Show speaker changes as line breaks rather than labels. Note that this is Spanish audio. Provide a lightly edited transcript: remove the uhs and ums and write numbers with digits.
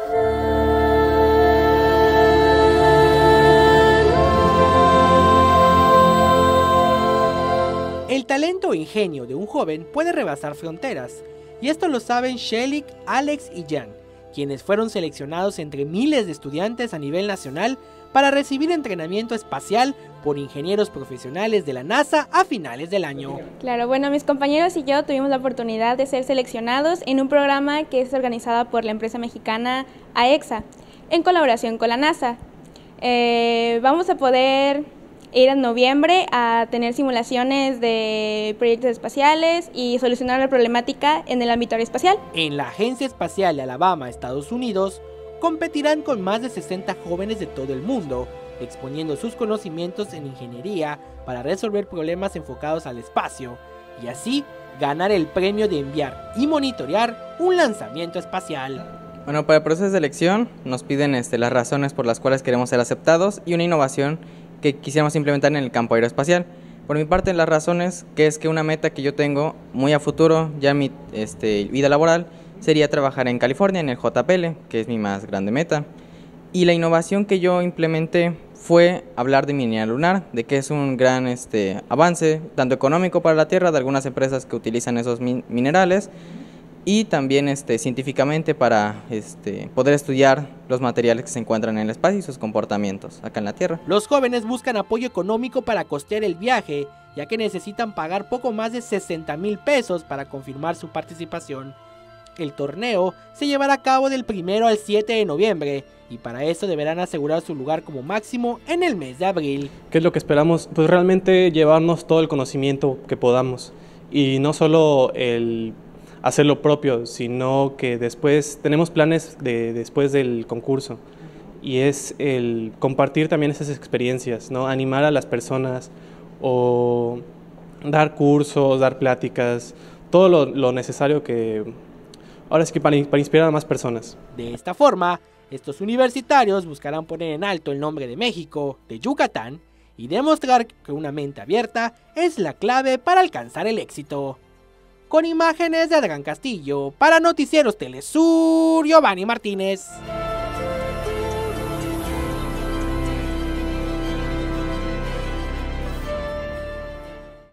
El talento o ingenio de un joven puede rebasar fronteras, y esto lo saben Shelik, Alex y Jan, quienes fueron seleccionados entre miles de estudiantes a nivel nacional para recibir entrenamiento espacial por ingenieros profesionales de la NASA a finales del año.
Claro, bueno, mis compañeros y yo tuvimos la oportunidad de ser seleccionados en un programa que es organizado por la empresa mexicana AEXA, en colaboración con la NASA. Vamos a poder ir en noviembre a tener simulaciones de proyectos espaciales y solucionar la problemática en el ámbito aeroespacial.
En la Agencia Espacial de Alabama, Estados Unidos, competirán con más de 60 jóvenes de todo el mundo, exponiendo sus conocimientos en ingeniería para resolver problemas enfocados al espacio y así ganar el premio de enviar y monitorear un lanzamiento espacial.
Bueno, para el proceso de selección nos piden las razones por las cuales queremos ser aceptados y una innovación que quisiéramos implementar en el campo aeroespacial. Por mi parte, las razones, que es que una meta que yo tengo muy a futuro, ya mi vida laboral, sería trabajar en California, en el JPL, que es mi más grande meta. Y la innovación que yo implementé fue hablar de minería lunar, de que es un gran avance, tanto económico para la Tierra, de algunas empresas que utilizan esos minerales, y también científicamente para poder estudiar los materiales que se encuentran en el espacio y sus comportamientos acá en la Tierra.
Los jóvenes buscan apoyo económico para costear el viaje, ya que necesitan pagar poco más de 60,000 pesos para confirmar su participación. El torneo se llevará a cabo del 1 al 7 de noviembre y para eso deberán asegurar su lugar como máximo en el mes de abril.
¿Qué es lo que esperamos? Pues realmente llevarnos todo el conocimiento que podamos y no solo el hacer lo propio, sino que después tenemos planes después del concurso y es el compartir también esas experiencias, ¿no? Animar a las personas o dar cursos, dar pláticas, todo lo necesario que ahora es que para inspirar a más personas.
De esta forma, estos universitarios buscarán poner en alto el nombre de México, de Yucatán y demostrar que una mente abierta es la clave para alcanzar el éxito. Con imágenes de Adrián Castillo, para Noticieros Telesur, Giovanni Martínez.